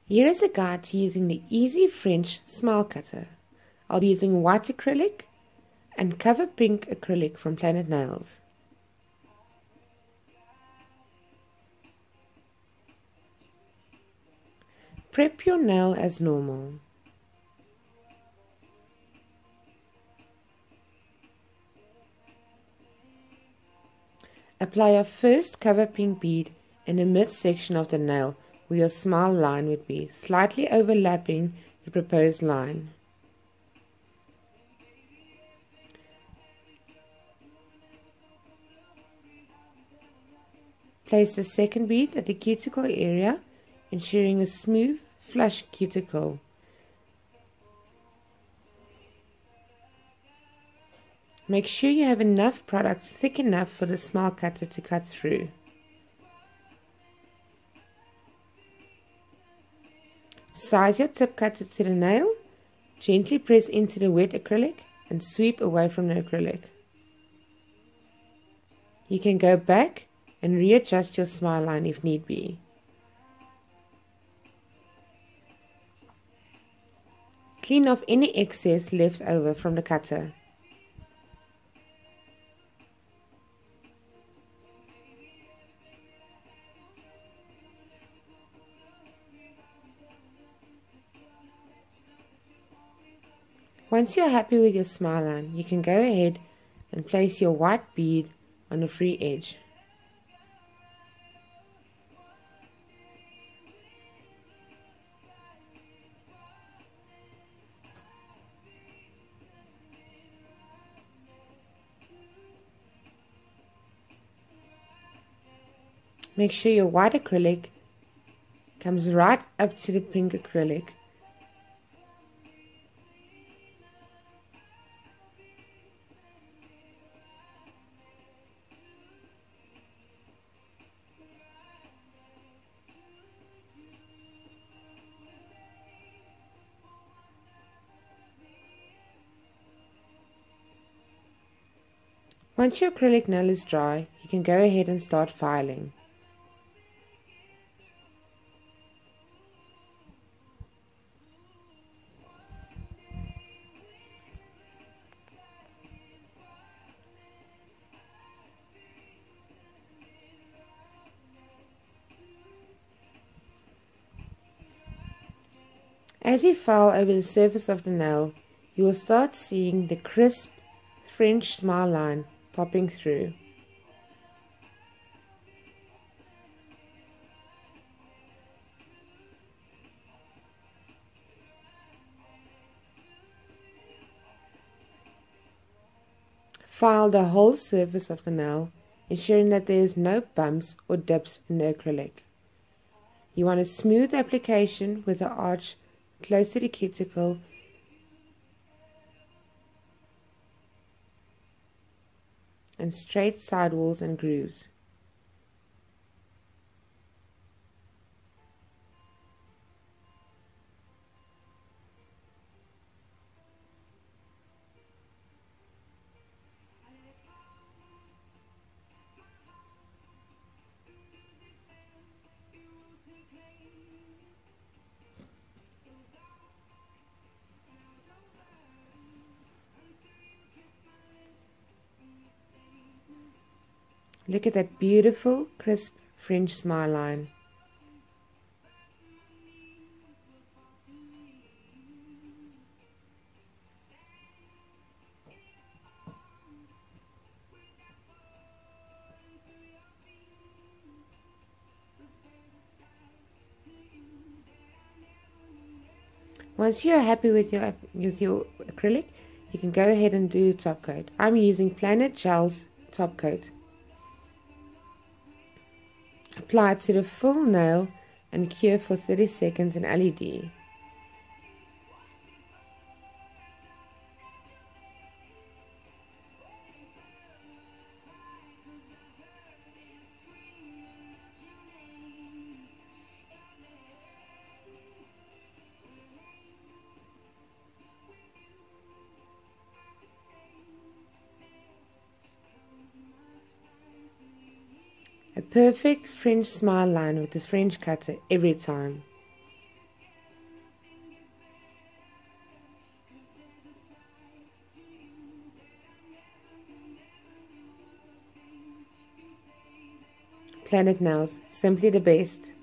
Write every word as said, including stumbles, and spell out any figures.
Here is a guide to using the Easy French Smile Cutter. I'll be using white acrylic and cover pink acrylic from Planet Nails. Prep your nail as normal. Apply your first cover pink bead in the midsection of the nail where your smile line would be, slightly overlapping the proposed line. Place the second bead at the cuticle area, ensuring a smooth, flush cuticle. Make sure you have enough product thick enough for the smile cutter to cut through. Size your tip cutter to the nail, gently press into the wet acrylic and sweep away from the acrylic. You can go back and readjust your smile line if need be. Clean off any excess left over from the cutter. Once you are happy with your smile line, you can go ahead and place your white bead on the free edge. Make sure your white acrylic comes right up to the pink acrylic. Once your acrylic nail is dry, you can go ahead and start filing. As you file over the surface of the nail, you will start seeing the crisp French smile line popping through. File the whole surface of the nail, ensuring that there is no bumps or dips in the acrylic. You want a smooth application with the arch close to the cuticle and straight sidewalls and grooves. Look at that beautiful, crisp French smile line. Once you are happy with your, with your acrylic, you can go ahead and do top coat. I'm using Planet Gels top coat. Apply it to the full nail and cure for thirty seconds in L E D. A perfect French smile line with this French cutter every time. Planet Nails, simply the best.